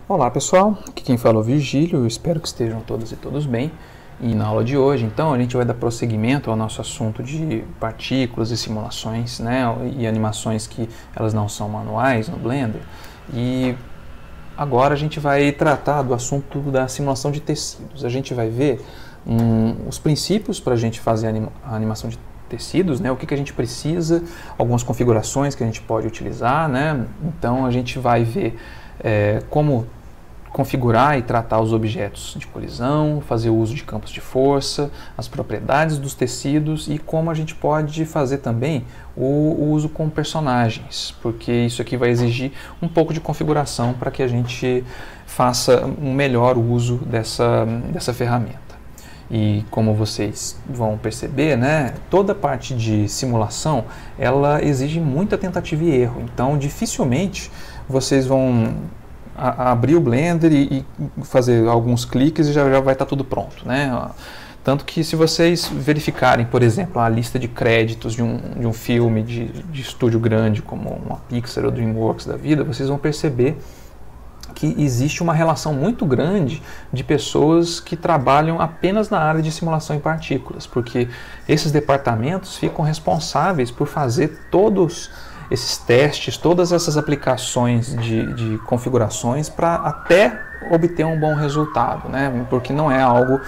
Olá pessoal, aqui quem fala é o Virgílio, eu espero que estejam todas e todos bem. E na aula de hoje, então, a gente vai dar prosseguimento ao nosso assunto de partículas e simulações, né, e animações que elas não são manuais no Blender. E agora a gente vai tratar do assunto da simulação de tecidos. A gente vai ver os princípios para a gente fazer a animação de tecidos, né, o que a gente precisa, algumas configurações que a gente pode utilizar, né. Então a gente vai ver como configurar e tratar os objetos de colisão, fazer uso de campos de força, as propriedades dos tecidos e como a gente pode fazer também o uso com personagens, porque isso aqui vai exigir um pouco de configuração para que a gente faça um melhor uso dessa ferramenta. E como vocês vão perceber, né, toda parte de simulação ela exige muita tentativa e erro, então dificilmente vocês vão abrir o Blender e fazer alguns cliques e já vai estar tudo pronto, né? Tanto que se vocês verificarem, por exemplo, a lista de créditos de um filme de estúdio grande como uma Pixar ou DreamWorks da vida, vocês vão perceber que existe uma relação muito grande de pessoas que trabalham apenas na área de simulação em partículas, porque esses departamentos ficam responsáveis por fazer todos esses testes, todas essas aplicações de configurações para até obter um bom resultado, né? Porque não é algo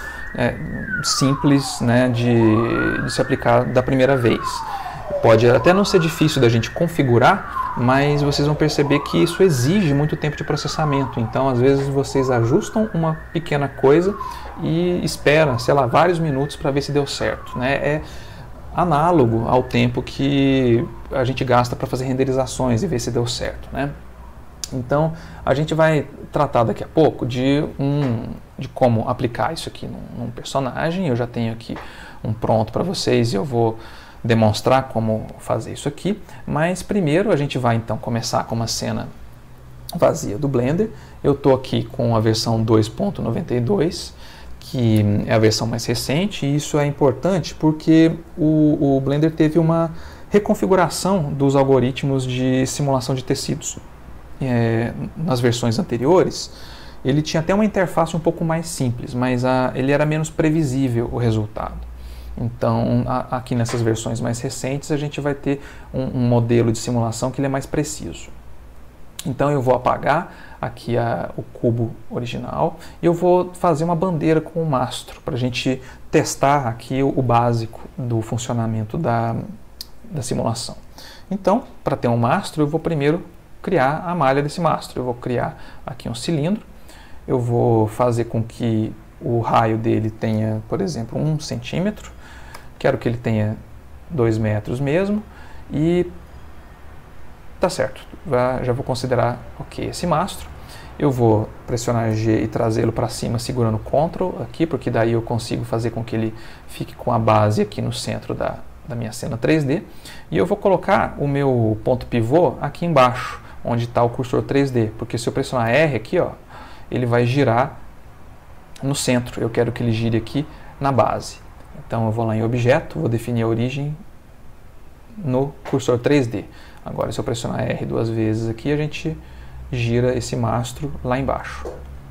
simples, né, de se aplicar da primeira vez. Pode até não ser difícil da gente configurar, mas vocês vão perceber que isso exige muito tempo de processamento. Então, às vezes, vocês ajustam uma pequena coisa e esperam, sei lá, vários minutos para ver se deu certo, né? É análogo ao tempo que a gente gasta para fazer renderizações e ver se deu certo, né? Então, a gente vai tratar daqui a pouco de como aplicar isso aqui num personagem. Eu já tenho aqui um pronto para vocês e eu vou demonstrar como fazer isso aqui, mas primeiro a gente vai então começar com uma cena vazia do Blender. Eu estou aqui com a versão 2.92, que é a versão mais recente, e isso é importante porque o Blender teve uma reconfiguração dos algoritmos de simulação de tecidos. Nas versões anteriores, ele tinha até uma interface um pouco mais simples, mas ele era menos previsível o resultado. Então, aqui nessas versões mais recentes, a gente vai ter um modelo de simulação que ele é mais preciso. Então, eu vou apagar aqui o cubo original e eu vou fazer uma bandeira com o mastro para a gente testar aqui o básico do funcionamento da simulação. Então, para ter um mastro, eu vou primeiro criar a malha desse mastro. Eu vou criar aqui um cilindro, eu vou fazer com que o raio dele tenha, por exemplo, 1 centímetro, quero que ele tenha 2 metros mesmo e tá certo, já vou considerar ok esse mastro. Eu vou pressionar G e trazê-lo para cima segurando Ctrl aqui, porque daí eu consigo fazer com que ele fique com a base aqui no centro da minha cena 3D. E eu vou colocar o meu ponto pivô aqui embaixo, onde está o cursor 3D, porque se eu pressionar R aqui, ó, ele vai girar no centro. Eu quero que ele gire aqui na base. Então eu vou lá em Objeto, vou definir a origem no cursor 3D. Agora, se eu pressionar R 2 vezes aqui, a gente gira esse mastro lá embaixo.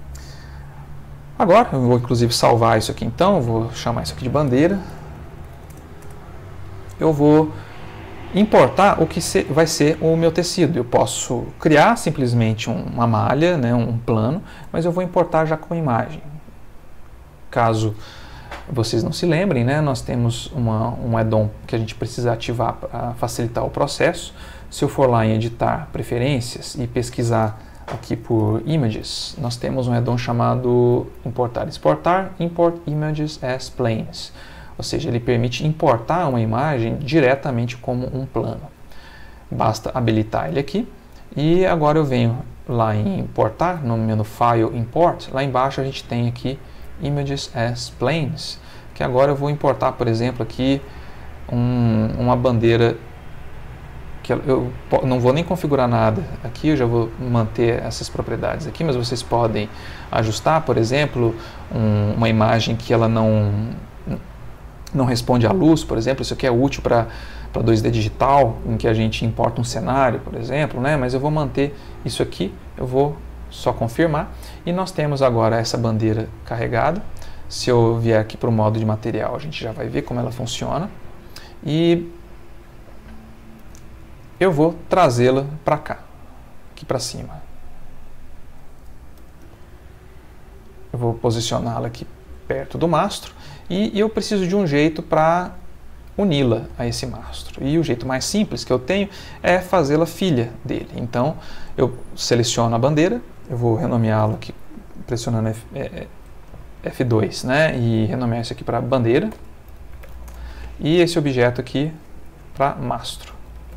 Agora, eu vou inclusive salvar isso aqui então, vou chamar isso aqui de bandeira. Eu vou importar o que vai ser o meu tecido. Eu posso criar simplesmente uma malha, né, um plano, mas eu vou importar já com imagem. Caso vocês não se lembrem, né, nós temos um add-on que a gente precisa ativar para facilitar o processo. Se eu for lá em editar preferências e pesquisar aqui por images, nós temos um add-on chamado importar e exportar, import images as planes. Ou seja, ele permite importar uma imagem diretamente como um plano. Basta habilitar ele aqui e agora eu venho lá em importar, no menu File Import, lá embaixo a gente tem aqui Images as Planes, que agora eu vou importar, por exemplo, aqui uma bandeira que eu não vou nem configurar nada aqui, eu já vou manter essas propriedades aqui, mas vocês podem ajustar, por exemplo, uma imagem que ela não responde à luz, por exemplo. Isso aqui é útil para 2D digital, em que a gente importa um cenário, por exemplo, né? Mas eu vou manter isso aqui, eu vou Só confirmar. E nós temos agora essa bandeira carregada. Se eu vier aqui para o modo de material, a gente já vai ver como ela funciona. E eu vou trazê-la para cá, aqui para cima. Eu vou posicioná-la aqui perto do mastro e eu preciso de um jeito para uni-la a esse mastro. E o jeito mais simples que eu tenho é fazê-la filha dele. Então, eu seleciono a bandeira, eu vou renomeá-la aqui pressionando F2, né? E renomear isso aqui para bandeira. E esse objeto aqui para mastro.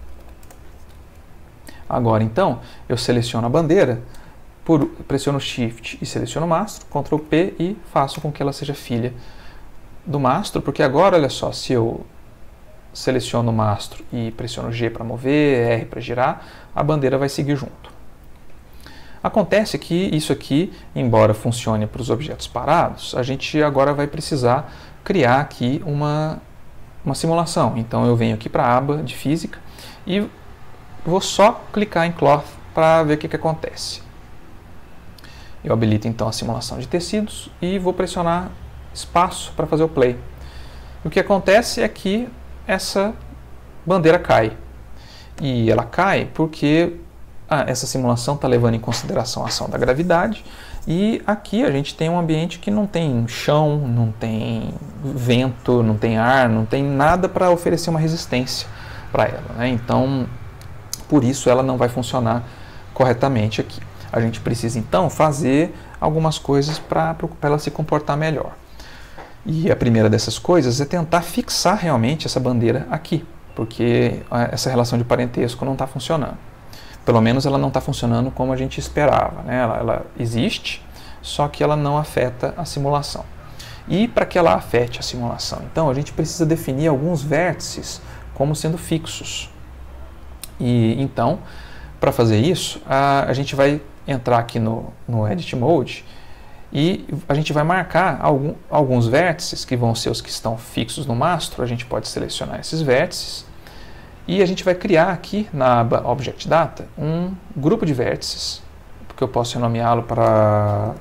Agora, então, eu seleciono a bandeira, pressiono Shift e seleciono o mastro, Ctrl P e faço com que ela seja filha do mastro, porque agora, olha só, se eu seleciono o mastro e pressiono G para mover, R para girar, a bandeira vai seguir junto. Acontece que isso aqui, embora funcione para os objetos parados, a gente agora vai precisar criar aqui uma simulação. Então eu venho aqui para a aba de física e vou só clicar em Cloth para ver o que acontece. Eu habilito então a simulação de tecidos e vou pressionar espaço para fazer o play. O que acontece é que essa bandeira cai. E ela cai porque essa simulação está levando em consideração a ação da gravidade. E aqui a gente tem um ambiente que não tem chão, não tem vento, não tem ar, não tem nada para oferecer uma resistência para ela, né? Então, por isso ela não vai funcionar corretamente aqui. A gente precisa então fazer algumas coisas para ela se comportar melhor. E a primeira dessas coisas é tentar fixar realmente essa bandeira aqui, porque essa relação de parentesco não está funcionando. Pelo menos ela não está funcionando como a gente esperava, né? Ela existe, só que ela não afeta a simulação. E para que ela afete a simulação, então a gente precisa definir alguns vértices como sendo fixos. E então, para fazer isso, a gente vai entrar aqui no Edit Mode e a gente vai marcar alguns vértices que vão ser os que estão fixos no mastro. A gente pode selecionar esses vértices e a gente vai criar aqui na aba Object Data um grupo de vértices, porque eu posso renomeá-lo para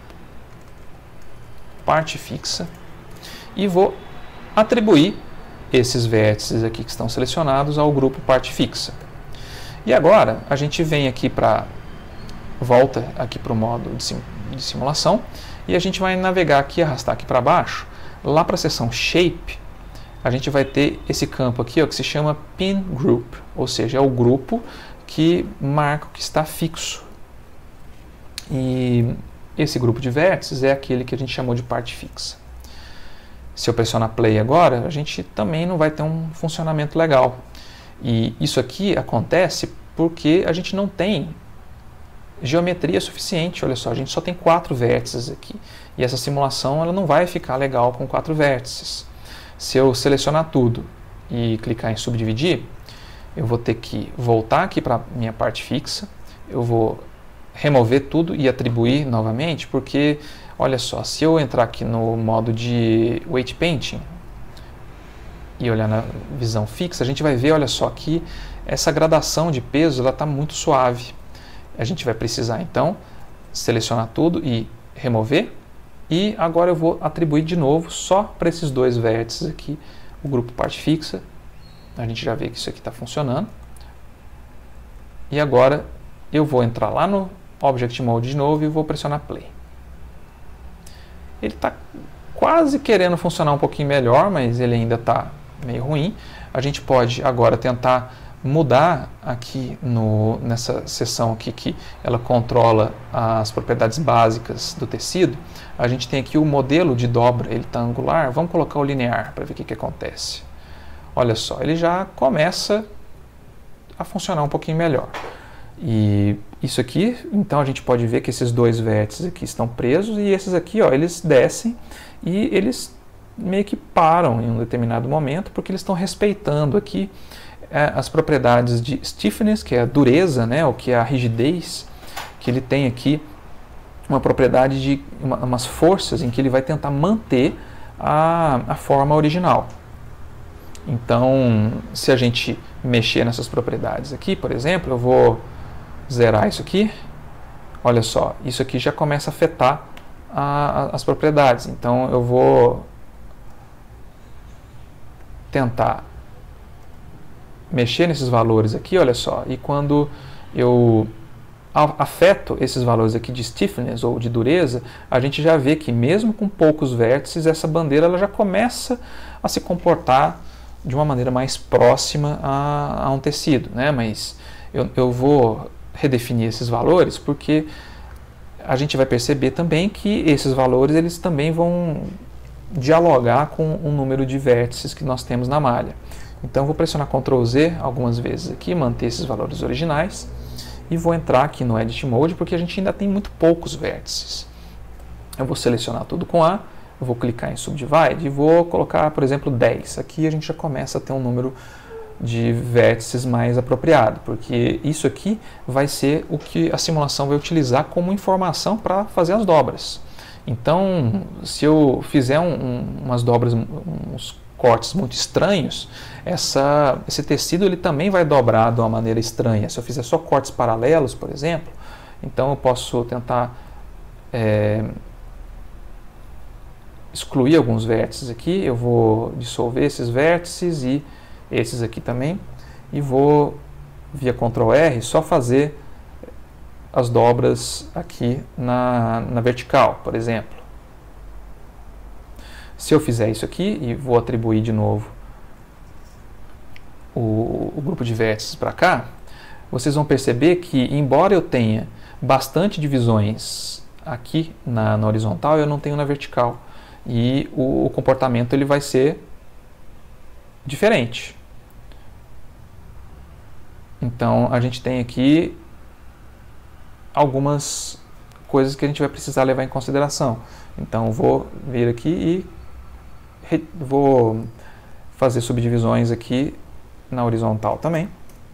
parte fixa e vou atribuir esses vértices aqui que estão selecionados ao grupo parte fixa. E agora a gente vem aqui volta aqui para o modo de simulação e a gente vai navegar aqui, arrastar aqui para baixo, lá para a seção Shape, a gente vai ter esse campo aqui, ó, que se chama Pin Group, ou seja, é o grupo que marca o que está fixo. E esse grupo de vértices é aquele que a gente chamou de parte fixa. Se eu pressionar Play agora, a gente também não vai ter um funcionamento legal. E isso aqui acontece porque a gente não tem geometria suficiente. Olha só, a gente só tem 4 vértices aqui. E essa simulação ela não vai ficar legal com 4 vértices. Se eu selecionar tudo e clicar em subdividir, eu vou ter que voltar aqui para a minha parte fixa. Eu vou remover tudo e atribuir novamente, porque, olha só, se eu entrar aqui no modo de Weight Painting e olhar na visão fixa, a gente vai ver, olha só, que essa gradação de peso ela está muito suave. A gente vai precisar, então, selecionar tudo e remover. E agora eu vou atribuir de novo só para esses 2 vértices aqui, o grupo parte fixa. A gente já vê que isso aqui está funcionando. E agora eu vou entrar lá no Object Mode de novo e vou pressionar Play. Ele está quase querendo funcionar um pouquinho melhor, mas ele ainda está meio ruim. A gente pode agora tentar mudar aqui nessa seção aqui que ela controla as propriedades básicas do tecido. A gente tem aqui o modelo de dobra, ele está angular. Vamos colocar o linear para ver o que acontece. Olha só, ele já começa a funcionar um pouquinho melhor. E isso aqui, então a gente pode ver que esses 2 vértices aqui estão presos e esses aqui, ó, eles descem e eles meio que param em um determinado momento porque eles estão respeitando aqui as propriedades de stiffness, que é a dureza, né, ou que é a rigidez, que ele tem aqui uma propriedade de umas forças em que ele vai tentar manter a forma original. Então, se a gente mexer nessas propriedades aqui, por exemplo, eu vou zerar isso aqui. olha só, isso aqui já começa a afetar as propriedades. Então eu vou tentar mexer nesses valores aqui, olha só, e quando eu afeto esses valores aqui de stiffness ou de dureza, a gente já vê que mesmo com poucos vértices, essa bandeira ela já começa a se comportar de uma maneira mais próxima a um tecido, né? Mas eu vou redefinir esses valores porque a gente vai perceber também que esses valores eles também vão dialogar com o número de vértices que nós temos na malha. Então eu vou pressionar Ctrl Z algumas vezes aqui, manter esses valores originais, e vou entrar aqui no Edit Mode porque a gente ainda tem muito poucos vértices. Eu vou selecionar tudo com A, eu vou clicar em Subdivide e vou colocar, por exemplo, 10. Aqui a gente já começa a ter um número de vértices mais apropriado, porque isso aqui vai ser o que a simulação vai utilizar como informação para fazer as dobras. Então, se eu fizer umas dobras, uns cortes muito estranhos, esse tecido ele também vai dobrar de uma maneira estranha. Se eu fizer só cortes paralelos, por exemplo, então eu posso tentar excluir alguns vértices aqui. Eu vou dissolver esses vértices e esses aqui também, e vou, via Ctrl R, só fazer as dobras aqui na vertical, por exemplo. Se eu fizer isso aqui e vou atribuir de novo o grupo de vértices para cá, vocês vão perceber que, embora eu tenha bastante divisões aqui na horizontal, eu não tenho na vertical. E o comportamento ele vai ser diferente. Então a gente tem aqui algumas coisas que a gente vai precisar levar em consideração. Então vou vir aqui e vou fazer subdivisões aqui na horizontal também.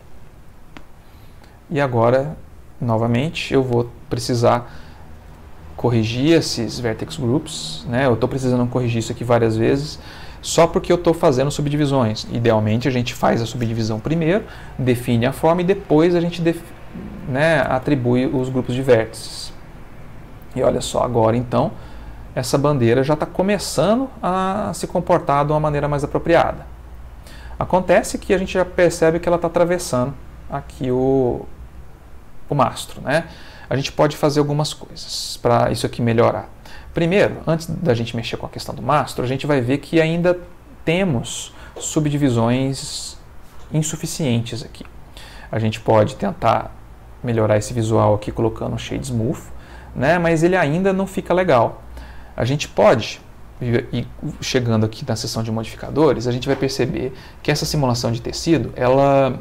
E agora, novamente, eu vou precisar corrigir esses vertex groups, né? Eu estou precisando corrigir isso aqui várias vezes, só porque eu estou fazendo subdivisões. Idealmente a gente faz a subdivisão primeiro, define a forma e depois a gente atribui os grupos de vértices. E olha só, agora então, essa bandeira já está começando a se comportar de uma maneira mais apropriada. Acontece que a gente já percebe que ela está atravessando aqui o mastro, né? A gente pode fazer algumas coisas para isso aqui melhorar. Primeiro, antes da gente mexer com a questão do mastro, a gente vai ver que ainda temos subdivisões insuficientes aqui. A gente pode tentar melhorar esse visual aqui colocando o Shade Smooth, né? Mas ele ainda não fica legal. A gente pode, e chegando aqui na seção de modificadores, a gente vai perceber que essa simulação de tecido, ela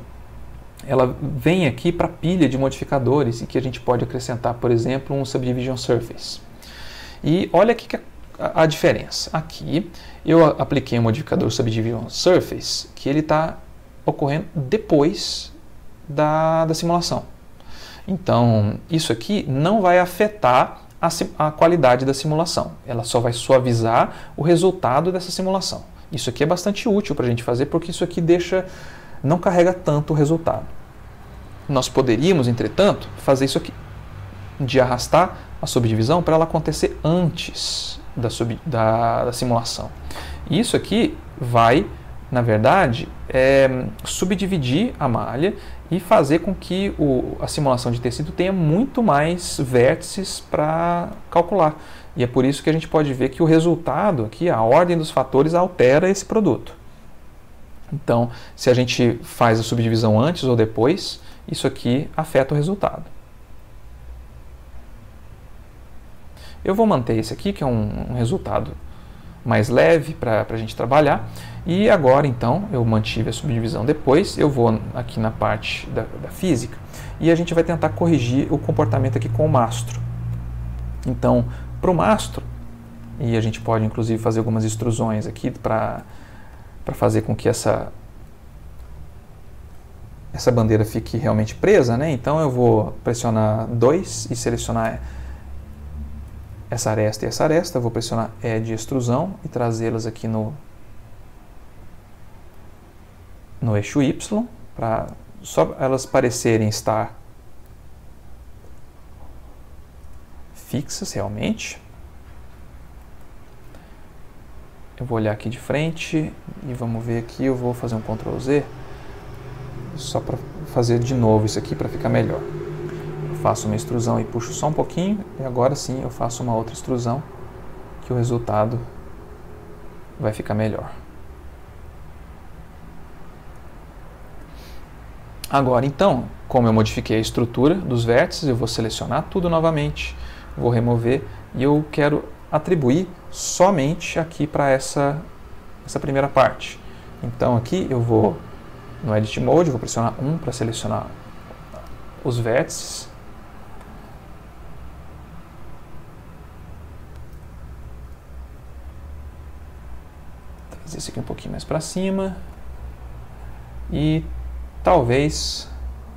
vem aqui para a pilha de modificadores e que a gente pode acrescentar, por exemplo, um Subdivision Surface. E olha aqui que a diferença. Aqui eu apliquei um modificador Subdivision Surface que ele está ocorrendo depois da simulação. Então, isso aqui não vai afetar a qualidade da simulação. Ela só vai suavizar o resultado dessa simulação. Isso aqui é bastante útil para a gente fazer, porque isso aqui não carrega tanto o resultado. Nós poderíamos, entretanto, fazer isso aqui, de arrastar a subdivisão para ela acontecer antes da simulação. E isso aqui vai, na verdade, subdividir a malha e fazer com que a simulação de tecido tenha muito mais vértices para calcular. E é por isso que a gente pode ver que o resultado aqui, a ordem dos fatores, altera esse produto. Então, se a gente faz a subdivisão antes ou depois, isso aqui afeta o resultado. Eu vou manter esse aqui, que é um resultado mais leve para a gente trabalhar. E agora, então, eu mantive a subdivisão depois. Eu vou aqui na parte da física e a gente vai tentar corrigir o comportamento aqui com o mastro. Então, para o mastro, e a gente pode inclusive fazer algumas extrusões aqui para fazer com que essa bandeira fique realmente presa, né? Então eu vou pressionar 2 e selecionar essa aresta e essa aresta. Eu vou pressionar E de extrusão e trazê-las aqui no eixo Y, para só elas parecerem estar fixas realmente. Eu vou olhar aqui de frente e vamos ver aqui, eu vou fazer um Ctrl Z, só para fazer de novo isso aqui para ficar melhor. Eu faço uma extrusão e puxo só um pouquinho, e agora sim eu faço uma outra extrusão, que o resultado vai ficar melhor. Agora então, como eu modifiquei a estrutura dos vértices, eu vou selecionar tudo novamente, vou remover e eu quero atribuir somente aqui para essa primeira parte. Então aqui eu vou no Edit Mode, vou pressionar 1 para selecionar os vértices. Trazer esse aqui um pouquinho mais para cima. E talvez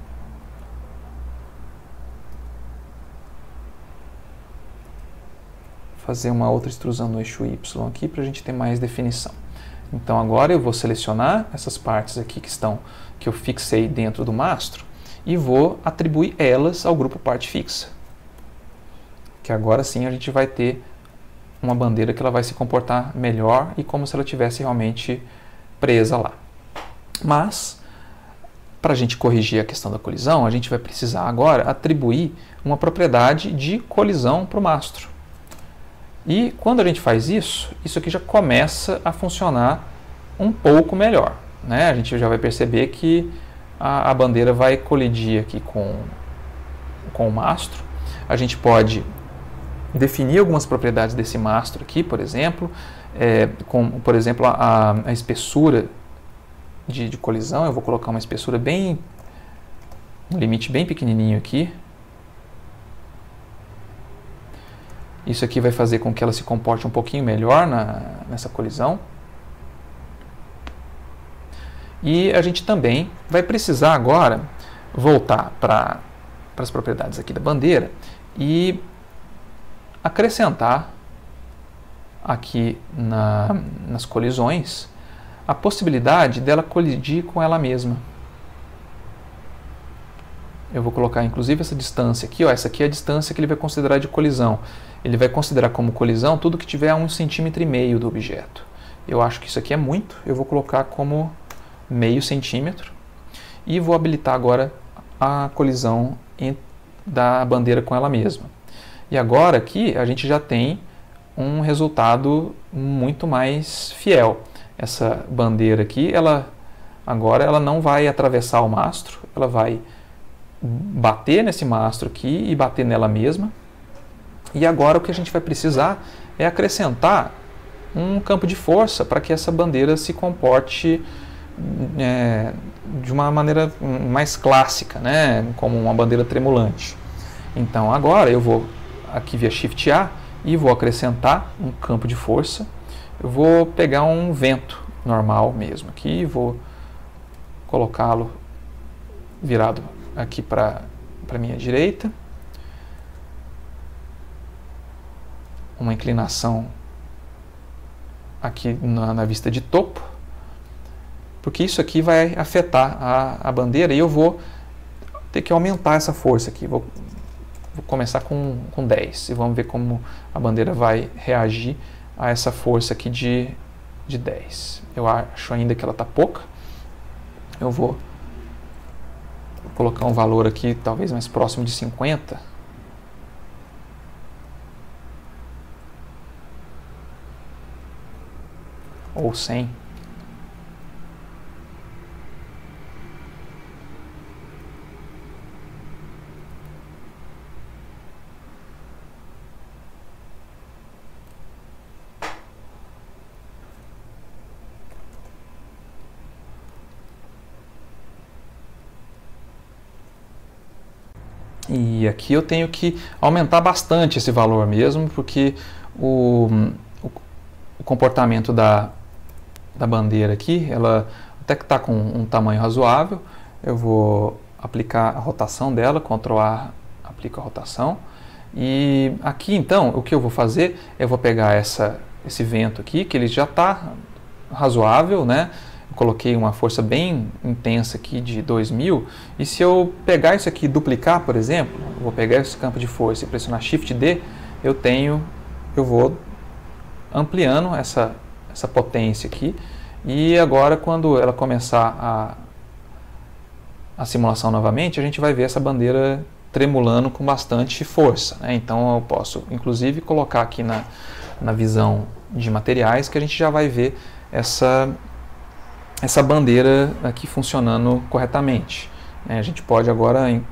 fazer uma outra extrusão no eixo Y aqui para a gente ter mais definição. Então agora eu vou selecionar essas partes aqui que eu fixei dentro do mastro e vou atribuir elas ao grupo parte fixa. Que agora sim a gente vai ter uma bandeira que ela vai se comportar melhor e como se ela tivesse realmente presa lá. Mas para a gente corrigir a questão da colisão, a gente vai precisar agora atribuir uma propriedade de colisão para o mastro. E quando a gente faz isso, isso aqui já começa a funcionar um pouco melhor, né? A gente já vai perceber que a bandeira vai colidir aqui com o mastro. A gente pode definir algumas propriedades desse mastro aqui, por exemplo, por exemplo, a espessura de colisão. Eu vou colocar uma espessura um limite bem pequenininho aqui. Isso aqui vai fazer com que ela se comporte um pouquinho melhor nessa colisão. E a gente também vai precisar agora voltar para as propriedades aqui da bandeira e acrescentar aqui nas colisões a possibilidade dela colidir com ela mesma. Eu vou colocar inclusive essa distância aqui, ó, essa aqui é a distância que ele vai considerar de colisão. Ele vai considerar como colisão tudo que tiver a 1,5 cm do objeto. Eu acho que isso aqui é muito, eu vou colocar como meio centímetro e vou habilitar agora a colisão da bandeira com ela mesma. E agora aqui a gente já tem um resultado muito mais fiel. Essa bandeira aqui, agora ela não vai atravessar o mastro, ela vai bater nesse mastro aqui e bater nela mesma. E agora o que a gente vai precisar é acrescentar um campo de força para que essa bandeira se comporte de uma maneira mais clássica, né? Como uma bandeira tremulante. Então agora eu vou aqui via Shift A e vou acrescentar um campo de força. Eu vou pegar um vento normal mesmo aqui, vou colocá-lo virado aqui para a minha direita. Uma inclinação aqui na vista de topo, porque isso aqui vai afetar a bandeira e eu vou ter que aumentar essa força aqui. Vou começar com 10 e vamos ver como a bandeira vai reagir a essa força aqui de 10. Eu acho ainda que ela está pouca. Eu vou colocar um valor aqui talvez mais próximo de 50. Ou 100. E aqui eu tenho que aumentar bastante esse valor mesmo, porque o comportamento da bandeira aqui, ela até que está com um tamanho razoável. Eu vou aplicar a rotação dela, Ctrl A, aplico a rotação. E aqui então, o que eu vou fazer, eu vou pegar esse vento aqui, que ele já está razoável, né? Eu coloquei uma força bem intensa aqui de 2000, e se eu pegar isso aqui e duplicar, por exemplo, eu vou pegar esse campo de força e pressionar Shift D, eu vou ampliando essa potência aqui, e agora quando ela começar a simulação novamente, a gente vai ver essa bandeira tremulando com bastante força, né? Então eu posso inclusive colocar aqui na visão de materiais, que a gente já vai ver essa bandeira aqui funcionando corretamente. A gente pode agora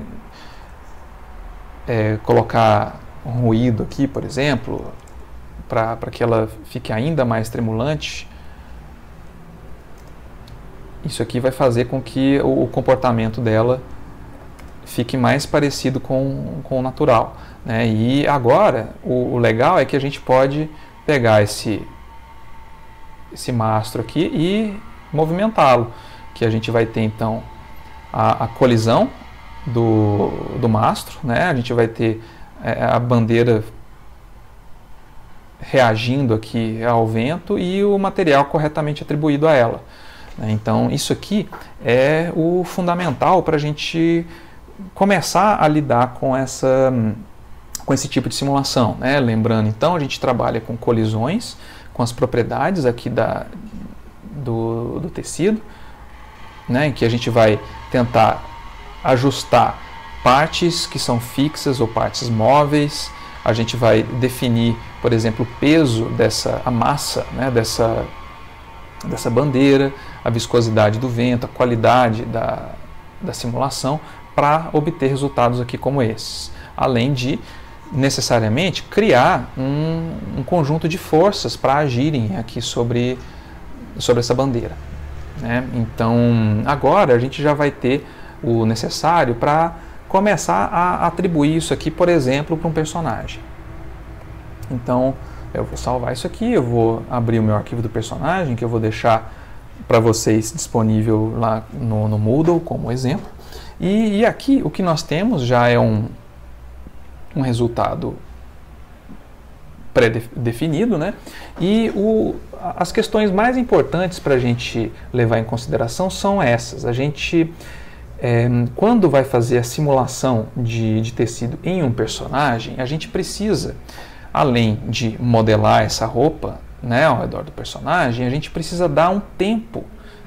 colocar um ruído aqui, por exemplo, para que ela fique ainda mais tremulante. Isso aqui vai fazer com que o comportamento dela fique mais parecido com o natural, né? E agora, o legal é que a gente pode pegar esse mastro aqui e movimentá-lo, que a gente vai ter então a colisão do mastro, né? A gente vai ter a bandeira reagindo aqui ao vento e o material corretamente atribuído a ela. Então isso aqui é o fundamental para a gente começar a lidar com esse tipo de simulação, né? Lembrando, então, a gente trabalha com colisões, com as propriedades aqui do tecido, né? Em que a gente vai tentar ajustar partes que são fixas ou partes móveis. A gente vai definir, por exemplo, o peso a massa, né? dessa bandeira, a viscosidade do vento, a qualidade da simulação, para obter resultados aqui como esses, além de necessariamente criar um conjunto de forças para agirem aqui sobre essa bandeira, né? Então agora a gente já vai ter o necessário para começar a atribuir isso aqui, por exemplo, para um personagem. Então eu vou salvar isso aqui, eu vou abrir o meu arquivo do personagem, que eu vou deixar para vocês disponível lá no Moodle como exemplo. E aqui o que nós temos já é um resultado pré-definido, né? E as questões mais importantes para a gente levar em consideração são essas. A gente, quando vai fazer a simulação de tecido em um personagem, a gente precisa, além de modelar essa roupa, né, ao redor do personagem, a gente precisa dar um tempo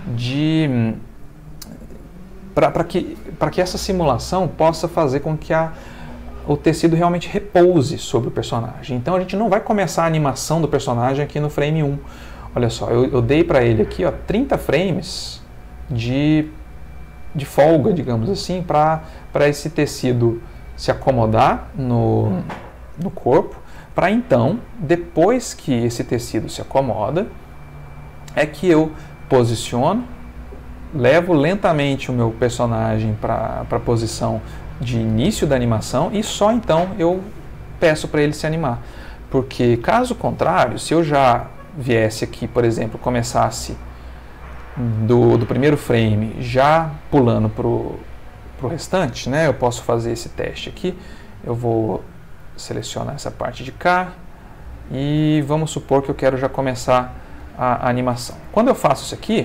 para que essa simulação possa fazer com que o tecido realmente repouse sobre o personagem. Então a gente não vai começar a animação do personagem aqui no frame 1. Olha só, eu dei para ele aqui 30 frames de folga, digamos assim, para esse tecido se acomodar no corpo, para então, depois que esse tecido se acomoda, é que eu posiciono, levo lentamente o meu personagem para a posição de início da animação e só então eu peço para ele se animar. Porque caso contrário, se eu já viesse aqui, por exemplo, começasse do primeiro frame já pulando para o restante, né? Eu posso fazer esse teste aqui. Eu vou selecionar essa parte de cá e vamos supor que eu quero já começar a animação. Quando eu faço isso aqui,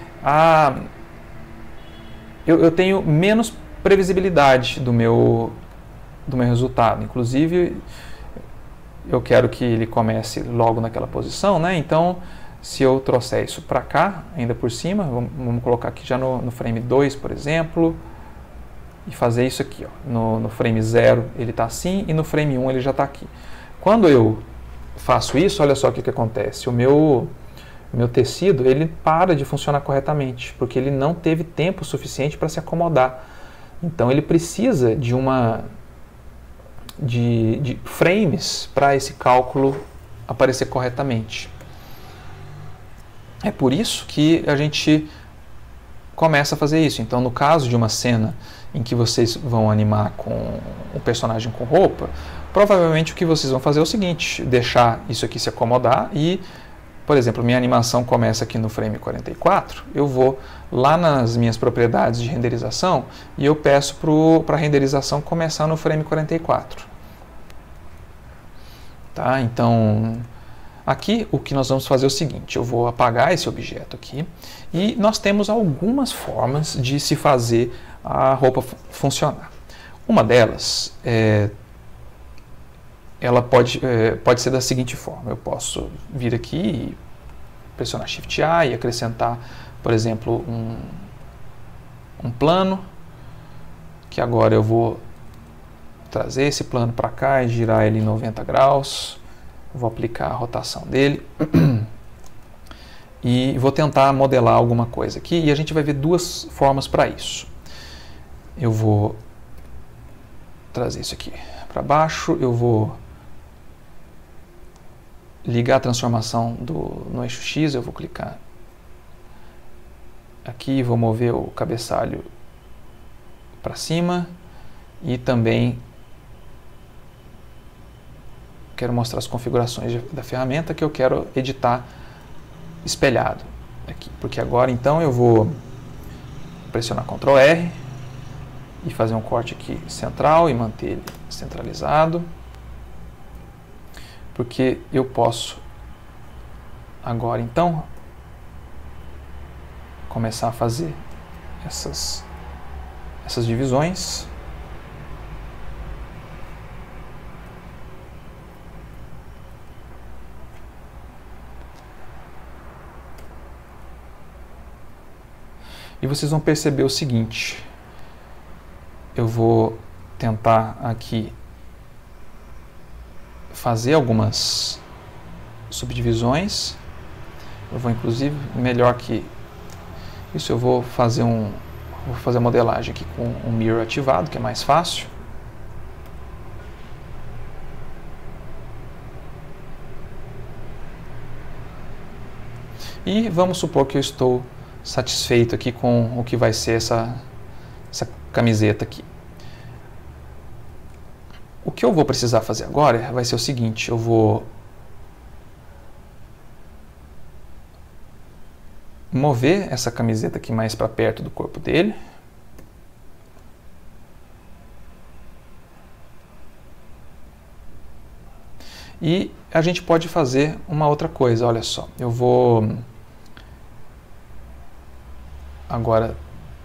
eu tenho menos previsibilidade do meu resultado. Inclusive, eu quero que ele comece logo naquela posição, né? Então, se eu trouxer isso para cá, ainda por cima, vamos colocar aqui já no frame 2, por exemplo, e fazer isso aqui, ó. No frame 0 ele está assim e no frame 1 ele já está aqui. Quando eu faço isso, olha só o que acontece. O meu tecido ele para de funcionar corretamente, porque ele não teve tempo suficiente para se acomodar. Então ele precisa de frames para esse cálculo aparecer corretamente. É por isso que a gente começa a fazer isso. Então, no caso de uma cena em que vocês vão animar com o personagem com roupa, provavelmente o que vocês vão fazer é o seguinte: deixar isso aqui se acomodar e, por exemplo, minha animação começa aqui no frame 44, eu vou lá nas minhas propriedades de renderização e eu peço para a renderização começar no frame 44. Tá? Então, aqui o que nós vamos fazer é o seguinte: eu vou apagar esse objeto aqui e nós temos algumas formas de se fazer a roupa funcionar. Uma delas é ela pode ser da seguinte forma: eu posso vir aqui e pressionar Shift A e acrescentar, por exemplo, um plano, que agora eu vou trazer esse plano para cá e girar ele em 90 graus, vou aplicar a rotação dele e vou tentar modelar alguma coisa aqui, e a gente vai ver duas formas para isso. Eu vou trazer isso aqui para baixo, eu vou ligar a transformação no eixo X, eu vou clicar aqui, vou mover o cabeçalho para cima e também quero mostrar as configurações da ferramenta que eu quero editar espelhado aqui, porque agora então eu vou pressionar Ctrl R e fazer um corte aqui central e manter ele centralizado, porque eu posso agora então começar a fazer essas divisões. E vocês vão perceber o seguinte: eu vou tentar aqui fazer algumas subdivisões. Eu vou inclusive, melhor que isso, eu vou fazer a modelagem aqui com o Mirror ativado, que é mais fácil. E vamos supor que eu estou satisfeito aqui com o que vai ser essa camiseta aqui. O que eu vou precisar fazer agora vai ser o seguinte: eu vou mover essa camiseta aqui mais para perto do corpo dele. E a gente pode fazer uma outra coisa, olha só. Eu vou agora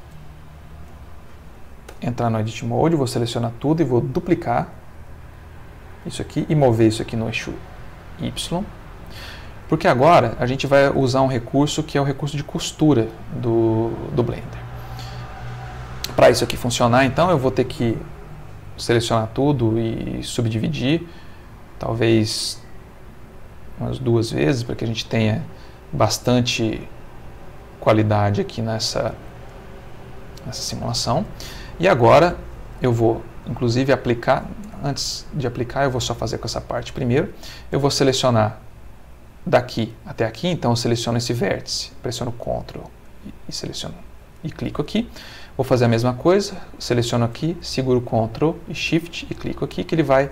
entrar no Edit Mode, vou selecionar tudo e vou duplicar isso aqui e mover isso aqui no eixo Y. Porque agora a gente vai usar um recurso que é o recurso de costura do Blender. Para isso aqui funcionar, então, eu vou ter que selecionar tudo e subdividir, talvez umas 2 vezes, para que a gente tenha bastante qualidade aqui nessa simulação. E agora eu vou, inclusive, aplicar. Antes de aplicar, eu vou só fazer com essa parte primeiro. Eu vou selecionar daqui até aqui, então eu seleciono esse vértice, pressiono Ctrl e seleciono e clico aqui. Vou fazer a mesma coisa, seleciono aqui, seguro Ctrl e Shift e clico aqui, que ele vai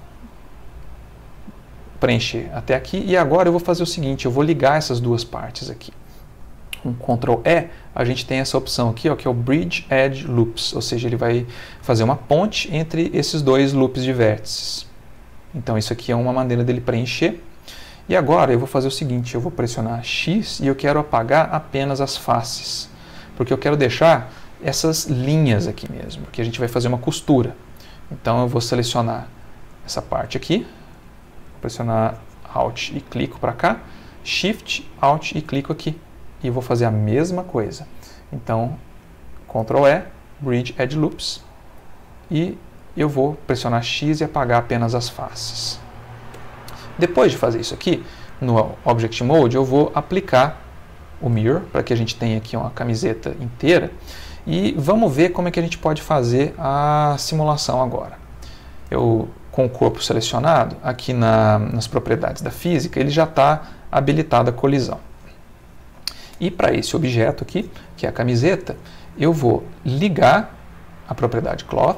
preencher até aqui. E agora eu vou fazer o seguinte: eu vou ligar essas duas partes aqui. Com Ctrl E, a gente tem essa opção aqui, ó, que é o Bridge Edge Loops, ou seja, ele vai fazer uma ponte entre esses dois loops de vértices. Então isso aqui é uma maneira dele preencher. E agora eu vou fazer o seguinte: eu vou pressionar X e eu quero apagar apenas as faces, porque eu quero deixar essas linhas aqui mesmo, porque a gente vai fazer uma costura. Então eu vou selecionar essa parte aqui, vou pressionar Alt e clico para cá, Shift, Alt e clico aqui. E vou fazer a mesma coisa. Então, Ctrl E, Bridge Edge Loops, e eu vou pressionar X e apagar apenas as faces. Depois de fazer isso aqui, no Object Mode, eu vou aplicar o Mirror, para que a gente tenha aqui uma camiseta inteira, e vamos ver como é que a gente pode fazer a simulação agora. Eu, com o corpo selecionado, aqui nas propriedades da física, ele já está habilitada a colisão. E para esse objeto aqui, que é a camiseta, eu vou ligar a propriedade Cloth,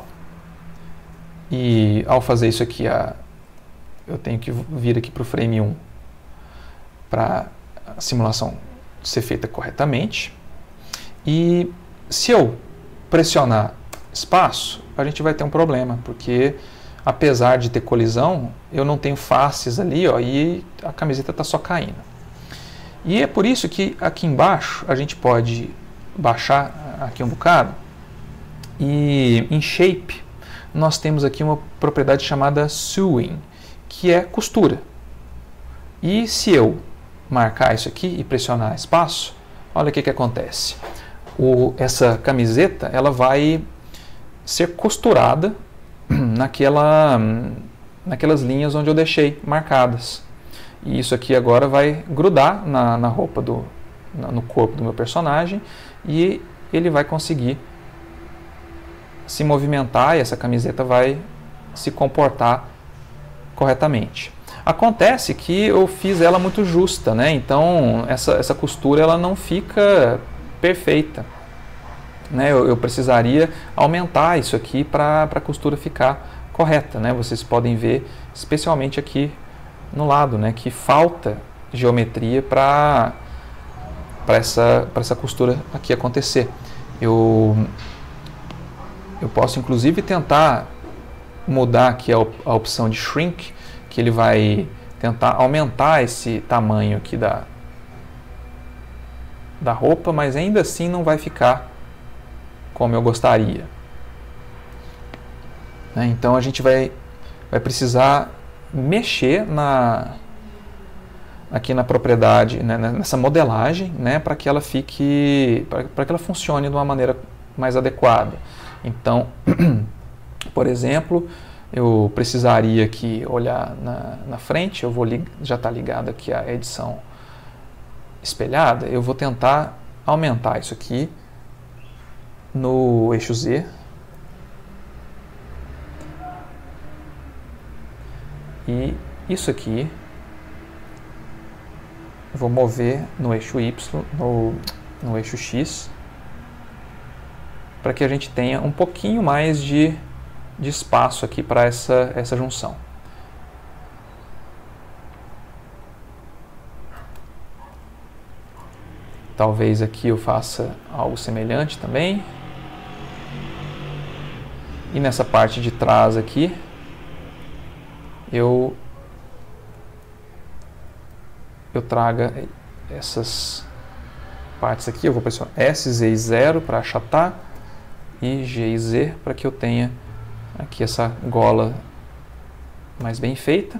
e ao fazer isso aqui, eu tenho que vir aqui para o frame 1 para a simulação ser feita corretamente. E se eu pressionar espaço, a gente vai ter um problema, porque apesar de ter colisão, eu não tenho faces ali, ó, e a camiseta está só caindo. E é por isso que aqui embaixo a gente pode baixar aqui um bocado, e em Shape nós temos aqui uma propriedade chamada Sewing, que é costura. E se eu marcar isso aqui e pressionar espaço, olha o que acontece. Essa camiseta ela vai ser costurada naquelas linhas onde eu deixei marcadas. E isso aqui agora vai grudar na roupa no corpo do meu personagem e ele vai conseguir se movimentar e essa camiseta vai se comportar corretamente. Acontece que eu fiz ela muito justa, né? Então essa costura ela não fica perfeita, né? Eu precisaria aumentar isso aqui para a costura ficar correta, né? Vocês podem ver, especialmente aqui no lado, né? Que falta geometria para essa costura aqui acontecer. Eu posso inclusive tentar mudar aqui a opção de shrink, que ele vai tentar aumentar esse tamanho aqui da roupa, mas ainda assim não vai ficar como eu gostaria. Então a gente vai precisar mexer aqui na propriedade, né, nessa modelagem, né, para que ela para que ela funcione de uma maneira mais adequada. Então, por exemplo, eu precisaria aqui olhar na frente, já está ligado aqui a edição espelhada, eu vou tentar aumentar isso aqui no eixo Z. E isso aqui eu vou mover no eixo Y, no eixo X, para que a gente tenha um pouquinho mais de espaço aqui para essa junção. Talvez aqui eu faça algo semelhante também. E nessa parte de trás aqui, eu traga essas partes aqui. Eu vou pressionar S, Z e 0 para achatar e G e Z para que eu tenha aqui essa gola mais bem feita.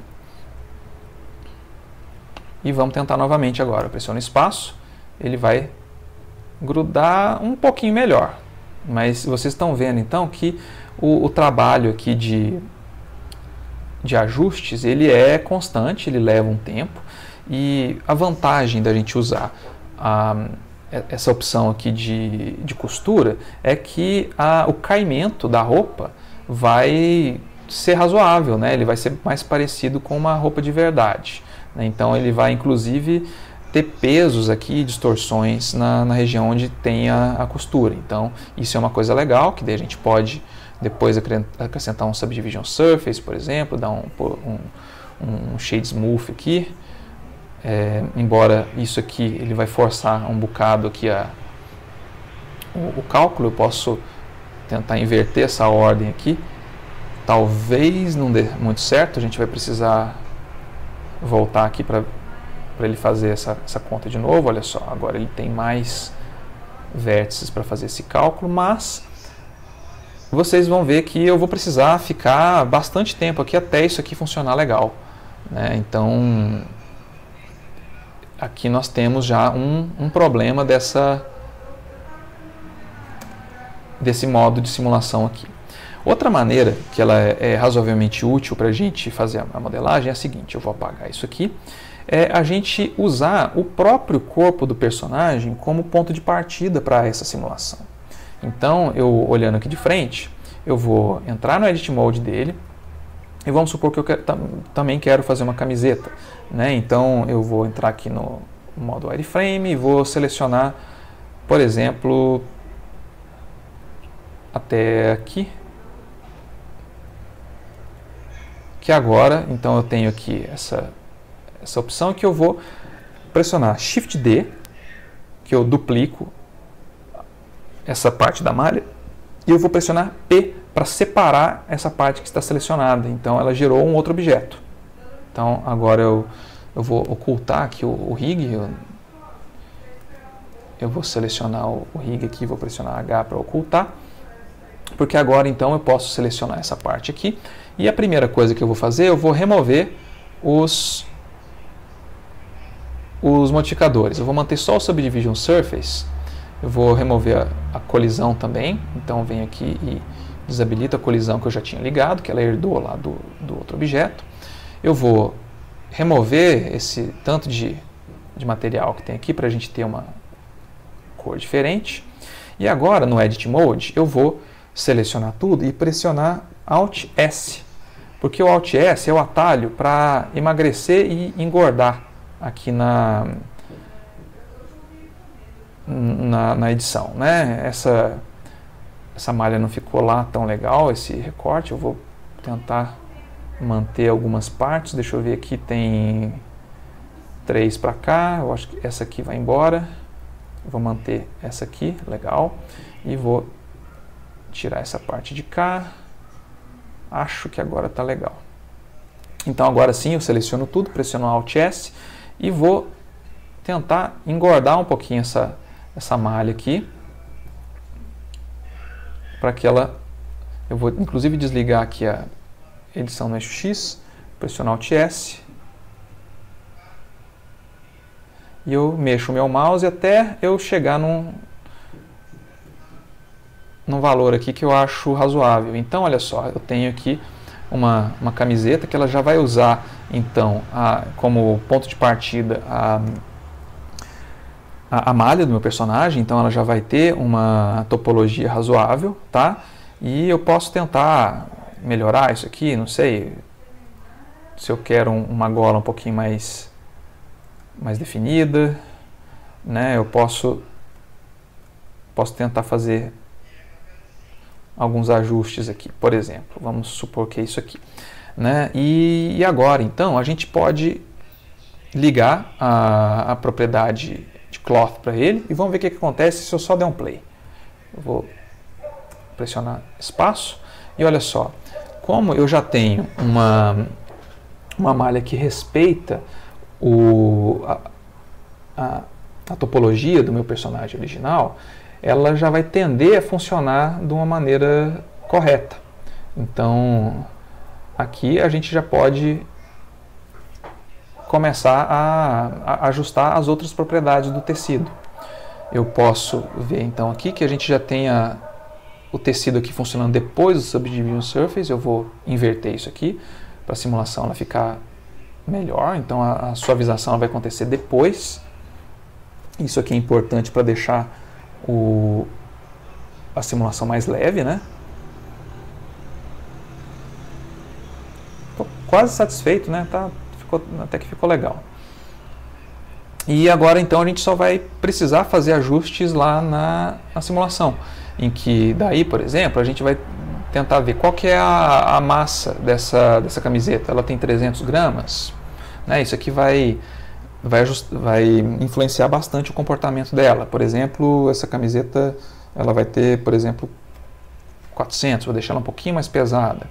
E vamos tentar novamente agora. Eu pressiono espaço, ele vai grudar um pouquinho melhor. Mas vocês estão vendo então que o trabalho aqui de ajustes, ele é constante, ele leva um tempo. E a vantagem da gente usar essa opção aqui de costura é que o caimento da roupa vai ser razoável, né? Ele vai ser mais parecido com uma roupa de verdade, né? Então ele vai inclusive ter pesos aqui, distorções na região onde tem a costura. Então isso é uma coisa legal, que daí a gente pode depois acrescentar um Subdivision Surface, por exemplo, dar um Shade Smooth aqui. Embora isso aqui ele vai forçar um bocado aqui o cálculo, eu posso tentar inverter essa ordem aqui. Talvez não dê muito certo, a gente vai precisar voltar aqui para ele fazer essa conta de novo. Olha só, agora ele tem mais vértices para fazer esse cálculo, mas vocês vão ver que eu vou precisar ficar bastante tempo aqui até isso aqui funcionar legal, né? Então aqui nós temos já um problema desse modo de simulação aqui. Outra maneira que ela é razoavelmente útil para a gente fazer a modelagem é a seguinte: eu vou apagar isso aqui, é a gente usar o próprio corpo do personagem como ponto de partida para essa simulação. Então, eu olhando aqui de frente, eu vou entrar no Edit Mode dele, e vamos supor que eu também quero fazer uma camiseta, né? Então eu vou entrar aqui no modo Wireframe e vou selecionar, por exemplo, até aqui, que agora, então eu tenho aqui essa opção que eu vou pressionar Shift D, que eu duplico essa parte da malha, e eu vou pressionar P para separar essa parte que está selecionada. Então ela gerou um outro objeto. Então agora eu vou ocultar aqui o rig, eu vou selecionar o rig aqui, vou pressionar H para ocultar, porque agora então eu posso selecionar essa parte aqui E a primeira coisa que eu vou fazer, eu vou remover os modificadores. Eu vou manter só o Subdivision Surface. Eu vou remover a colisão também. Então venho aqui e desabilito a colisão que eu já tinha ligado, que ela herdou lá do outro objeto. Eu vou remover esse tanto de material que tem aqui para a gente ter uma cor diferente. E agora no Edit Mode eu vou selecionar tudo e pressionar Alt S, porque o Alt S é o atalho para emagrecer e engordar aqui na edição, né? Essa malha não ficou lá tão legal, esse recorte. Eu vou tentar manter algumas partes. Deixa eu ver aqui, tem 3 para cá. Eu acho que essa aqui vai embora. Vou manter essa aqui, legal. E vou tirar essa parte de cá. Acho que agora está legal. Então agora sim eu seleciono tudo, pressiono Alt S e vou tentar engordar um pouquinho essa malha aqui, para que ela... Eu vou inclusive desligar aqui a edição no eixo X, pressionar Alt S, e eu mexo o meu mouse até eu chegar num valor aqui que eu acho razoável. Então olha só, eu tenho aqui uma camiseta que ela já vai usar então como ponto de partida a malha do meu personagem. Então ela já vai ter uma topologia razoável, tá? E eu posso tentar melhorar isso aqui, não sei se eu quero uma gola um pouquinho mais definida, né? Eu posso tentar fazer alguns ajustes aqui, por exemplo. Vamos supor que é isso aqui, né? E agora então a gente pode ligar a propriedade de cloth para ele e vamos ver o que acontece se eu só der um play. Eu vou pressionar espaço e olha só, como eu já tenho uma malha que respeita a topologia do meu personagem original, ela já vai tender a funcionar de uma maneira correta. Então aqui a gente já pode começar a ajustar as outras propriedades do tecido. Eu posso ver então aqui que a gente já tem o tecido aqui funcionando depois do Subdivision Surface. Eu vou inverter isso aqui para a simulação ela ficar melhor. Então a suavização vai acontecer depois. Isso aqui é importante para deixar a simulação mais leve, né? Tô quase satisfeito, né? Até que ficou legal. E agora então a gente só vai precisar fazer ajustes lá na simulação, em que daí, por exemplo, a gente vai tentar ver qual que é a massa dessa camiseta. Ela tem 300 gramas, né? Isso aqui vai influenciar bastante o comportamento dela. Por exemplo, essa camiseta ela vai ter, por exemplo, 400, vou deixar ela um pouquinho mais pesada.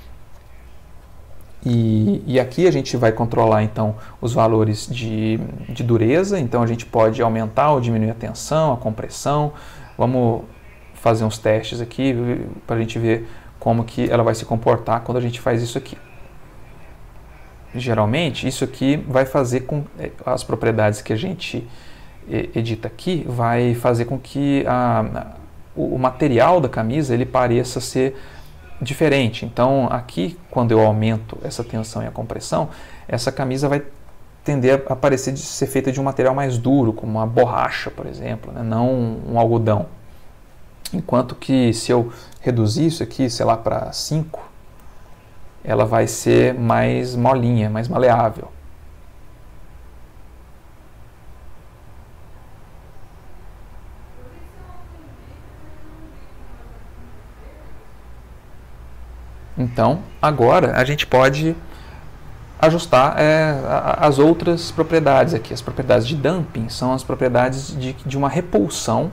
E aqui a gente vai controlar então os valores de dureza. Então a gente pode aumentar ou diminuir a tensão, a compressão. Vamos fazer uns testes aqui para a gente ver como que ela vai se comportar quando a gente faz isso aqui. Geralmente isso aqui vai fazer com as propriedades que a gente edita aqui, vai fazer com que o material da camisa ele pareça ser diferente. Então aqui, quando eu aumento essa tensão e a compressão, essa camisa vai tender a parecer ser feita de um material mais duro, como uma borracha, por exemplo, né? Não um algodão. Enquanto que se eu reduzir isso aqui, sei lá, para 5, ela vai ser mais molinha, mais maleável. Então, agora a gente pode ajustar as outras propriedades aqui. As propriedades de damping são as propriedades de uma repulsão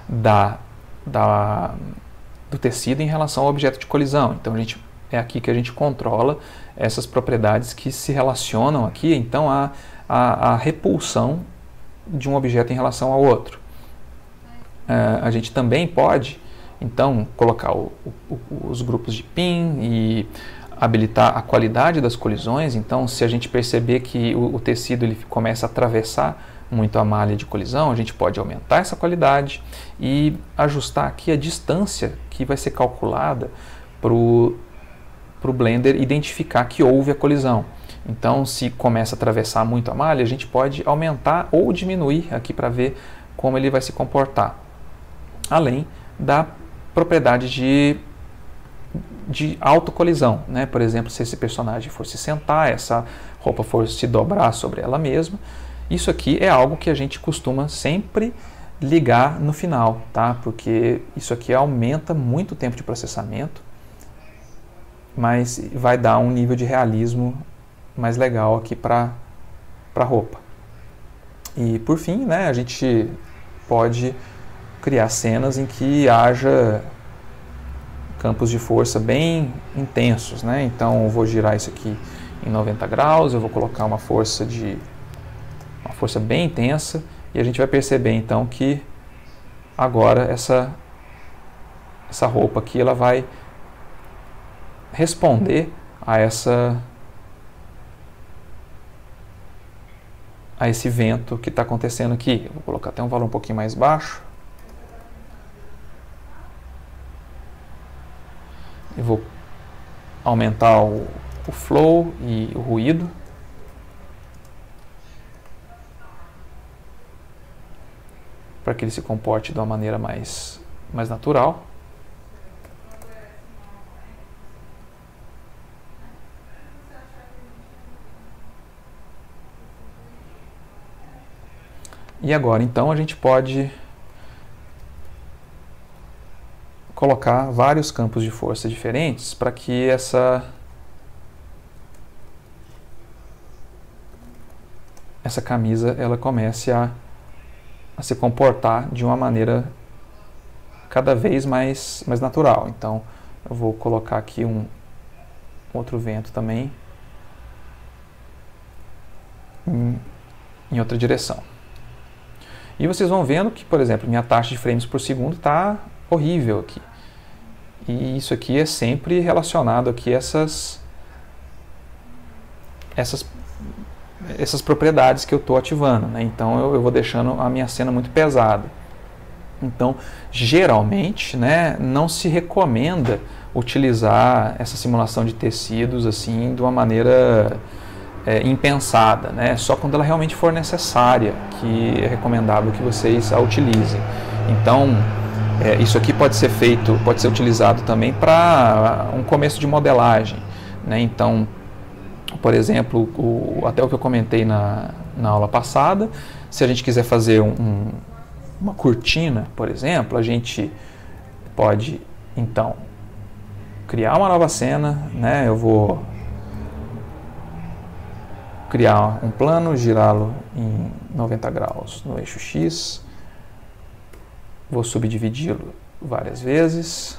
do tecido em relação ao objeto de colisão. Então, é aqui que a gente controla essas propriedades que se relacionam aqui, então, a repulsão de um objeto em relação ao outro. A gente também pode então colocar os grupos de pin e habilitar a qualidade das colisões. Então, se a gente perceber que o tecido ele começa a atravessar muito a malha de colisão, a gente pode aumentar essa qualidade e ajustar aqui a distância que vai ser calculada para o Blender identificar que houve a colisão. Então, se começa a atravessar muito a malha, a gente pode aumentar ou diminuir aqui para ver como ele vai se comportar. Além da propriedade de autocolisão, né? Por exemplo, se esse personagem for se sentar, essa roupa for se dobrar sobre ela mesma, isso aqui é algo que a gente costuma sempre ligar no final, tá? Porque isso aqui aumenta muito o tempo de processamento, mas vai dar um nível de realismo mais legal aqui para a roupa. E por fim, né, a gente pode criar cenas em que haja campos de força bem intensos, né? Então eu vou girar isso aqui em 90 graus, eu vou colocar uma força bem intensa e a gente vai perceber então que agora essa roupa aqui ela vai responder a esse vento que está acontecendo aqui. Eu vou colocar até um valor um pouquinho mais baixo. Eu vou aumentar o flow e o ruído. Para que ele se comporte de uma maneira mais natural. E agora, então, a gente pode colocar vários campos de força diferentes para que essa camisa ela comece a se comportar de uma maneira cada vez mais natural. Então, eu vou colocar aqui um outro vento também em outra direção. E vocês vão vendo que, por exemplo, minha taxa de frames por segundo está horrível aqui. E isso aqui é sempre relacionado aqui a essas propriedades que eu estou ativando, né? Então eu vou deixando a minha cena muito pesada. Então, geralmente, né, não se recomenda utilizar essa simulação de tecidos assim de uma maneira impensada, né? Só quando ela realmente for necessária, que é recomendável que vocês a utilizem. Então, isso aqui pode ser utilizado também para um começo de modelagem, né? Então, por exemplo, até o que eu comentei na aula passada, se a gente quiser fazer uma cortina, por exemplo, a gente pode, então, criar uma nova cena, né? Eu vou criar um plano, girá-lo em 90 graus no eixo X, vou subdividi-lo várias vezes.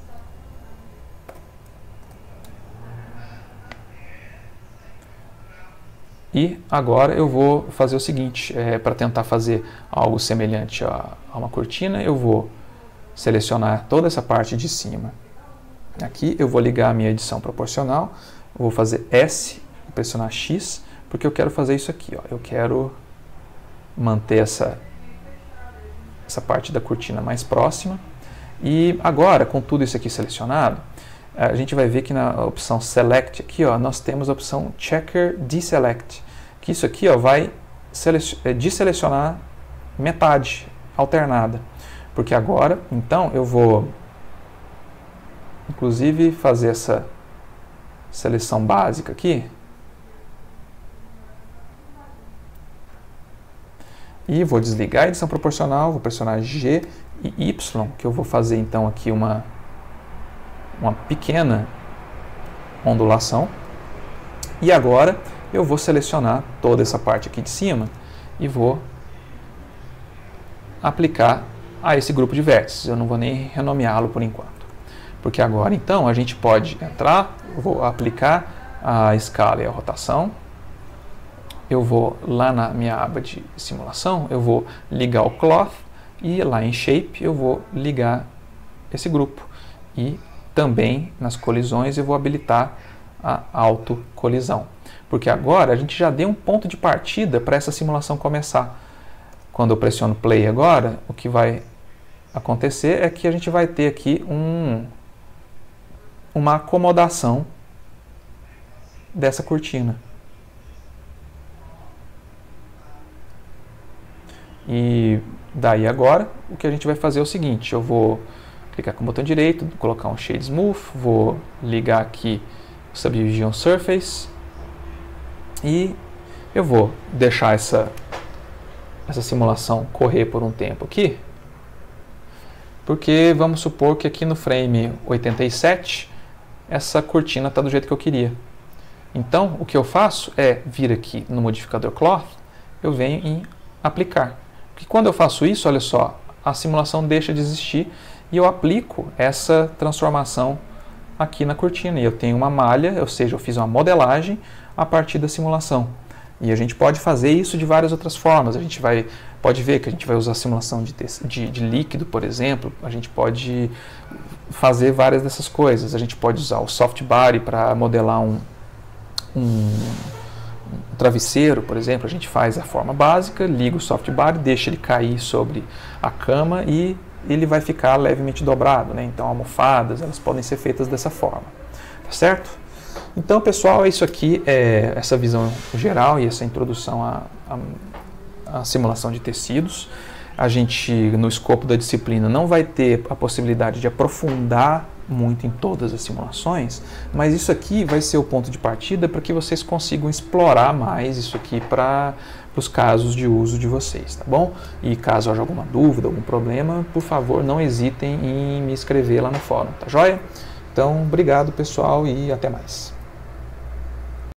E agora eu vou fazer o seguinte, para tentar fazer algo semelhante a uma cortina, eu vou selecionar toda essa parte de cima. Aqui eu vou ligar a minha edição proporcional, vou fazer S, vou pressionar X, porque eu quero fazer isso aqui, ó. Eu quero manter essa parte da cortina mais próxima. E agora, com tudo isso aqui selecionado, a gente vai ver que na opção Select aqui, ó, nós temos a opção Checker Deselect, que isso aqui, ó, vai desselecionar metade alternada. Porque agora, então, eu vou inclusive fazer essa seleção básica aqui. E vou desligar a edição proporcional, vou pressionar G e Y, que eu vou fazer então aqui uma pequena ondulação. E agora eu vou selecionar toda essa parte aqui de cima e vou aplicar a esse grupo de vértices. Eu não vou nem renomeá-lo por enquanto. Porque agora então a gente pode entrar, vou aplicar a escala e a rotação. Eu vou lá na minha aba de simulação, eu vou ligar o Cloth e lá em Shape eu vou ligar esse grupo. E também nas colisões eu vou habilitar a autocolisão. Porque agora a gente já deu um ponto de partida para essa simulação começar. Quando eu pressiono play agora, o que vai acontecer é que a gente vai ter aqui uma acomodação dessa cortina. E daí agora, o que a gente vai fazer é o seguinte, eu vou clicar com o botão direito, colocar um Shade Smooth, vou ligar aqui o Subdivision Surface e eu vou deixar essa simulação correr por um tempo aqui, porque vamos supor que aqui no frame 87 essa cortina está do jeito que eu queria. Então, o que eu faço é vir aqui no modificador Cloth, eu venho em aplicar. Porque quando eu faço isso, olha só, a simulação deixa de existir e eu aplico essa transformação aqui na cortina. E eu tenho uma malha, ou seja, eu fiz uma modelagem a partir da simulação. E a gente pode fazer isso de várias outras formas. A gente pode ver que a gente vai usar simulação de líquido, por exemplo. A gente pode fazer várias dessas coisas. A gente pode usar o soft body para modelar um travesseiro, por exemplo. A gente faz a forma básica, liga o soft body, deixa ele cair sobre a cama e ele vai ficar levemente dobrado, né? Então, almofadas, elas podem ser feitas dessa forma, tá certo? Então, pessoal, é isso aqui, essa visão geral e essa introdução à simulação de tecidos. A gente, no escopo da disciplina, não vai ter a possibilidade de aprofundar muito em todas as simulações, mas isso aqui vai ser o ponto de partida para que vocês consigam explorar mais isso aqui para os casos de uso de vocês, tá bom? E caso haja alguma dúvida, algum problema, por favor, não hesitem em me escrever lá no fórum, tá joia? Então, obrigado, pessoal, e até mais.